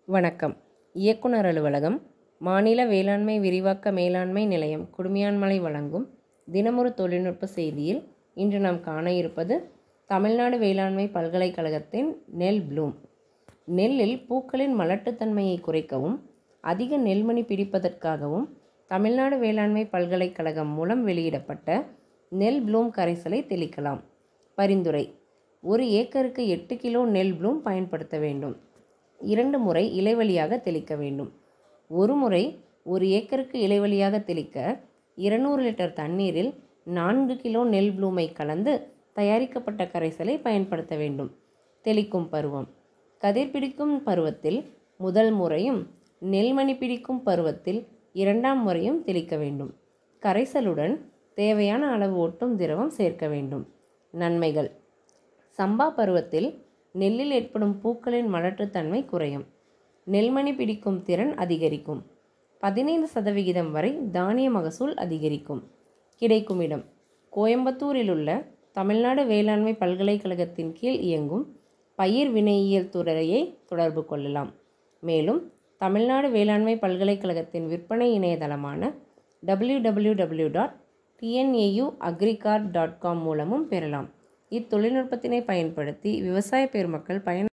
வணக்கம். இயக்குனர் அலுவலகம், மாநில வேளாண்மை விரிவாக்க மேலாண்மை நிலையம் குடுமியான்மலை வழங்கும் தினமொரு தொழில்நுட்ப செய்தியில் இன்று நாம் காண இருப்பது தமிழ்நாடு வேளாண்மை பல்கலைக்கழகத்தின் நெல் ப்ளூம். நெல்லில் பூக்களின் மலட்டுத்தன்மையை குறைக்கவும் அதிக நெல்மணி பிடிப்பதற்காகவும் தமிழ்நாடு வேளாண்மை பல்கலைக்கழகம் மூலம் வெளியிடப்பட்ட நெல் ப்ளூம் கரைசலை தெளிக்கலாம். பரிந்துரை: 1 ஏக்கருக்கு 8 கிலோ நெல் ப்ளூம் பயன்படுத்த வேண்டும். 2 முறை இலைவழியாக தெளிக்க வேண்டும். ஒரு முறை 1 ஏக்கருக்கு இலைவழியாக தெளிக்க 200 லிட்டர் தண்ணீரில் 4 கிலோ நெல் ப்ளூமை கலந்து தயாரிக்கப்பட்ட கரைசலை பயன்படுத்த வேண்டும். தெளிக்கும் பருவம்: கதிர் பிடிக்கும் பருவத்தில் முதல் முறையும், நெல்மணி பிடிக்கும் பருவத்தில் 2ஆம் முறையும் தெளிக்க வேண்டும். கரைசலுடன் தேவையான அளவு ஒட்டும் திரவம் சேர்க்க வேண்டும். நன்மைகள்: சம்பா பருவத்தில் நெல்லில் ஏற்படும் பூக்களின் மலட்டுத்தன்மை குறையும். நெல்மணி பிடிக்கும் திறன் அதிகரிக்கும். 15% வரை தானிய மகசூல் அதிகரிக்கும். கிடைக்கும் இடம்: கோயம்புத்தூரில் உள்ள தமிழ்நாடு வேளாண்மை பல்கலைக்கழகத்தின் கீழ் இயங்கும் பயிர் வினையியல் துறையை தொடர்பு கொள்ளலாம். மேலும் தமிழ்நாடு வேளாண்மை பல்கலைக்கழகத்தின் விற்பனை இணையதளமான www.tnauagriCard.com மூலமும் பெறலாம். இத்தொழில்நுட்பத்தினை பயன்படுத்தி விவசாய பெருமக்கள்